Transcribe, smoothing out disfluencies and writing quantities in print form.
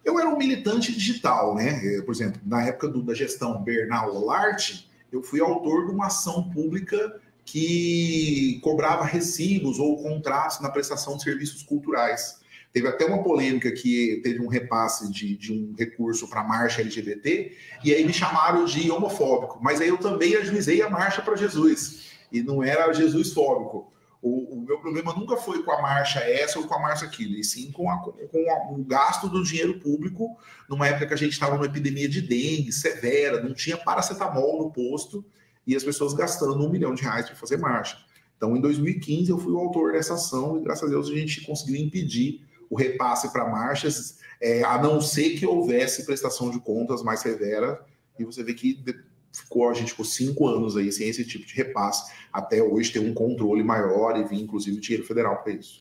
Eu era um militante digital, né? Por exemplo, na época da gestão Bernal-Olarte, eu fui autor de uma ação pública que cobrava recibos ou contratos na prestação de serviços culturais. Teve até uma polêmica que teve um repasse de um recurso para a marcha LGBT, e aí me chamaram de homofóbico. Mas aí eu também ajuizei a marcha para Jesus, e não era Jesus fóbico. O meu problema nunca foi com a marcha essa ou com a marcha aquilo, e sim com o gasto do dinheiro público, numa época que a gente estava numa epidemia de dengue severa, não tinha paracetamol no posto, e as pessoas gastando R$1 milhão para fazer marcha. Então, em 2015, eu fui o autor dessa ação, e graças a Deus a gente conseguiu impedir o repasse para marchas, a não ser que houvesse prestação de contas mais severa, e você vê que a gente ficou 5 anos aí sem esse tipo de repasse, até hoje ter um controle maior e vir, inclusive, dinheiro federal para isso.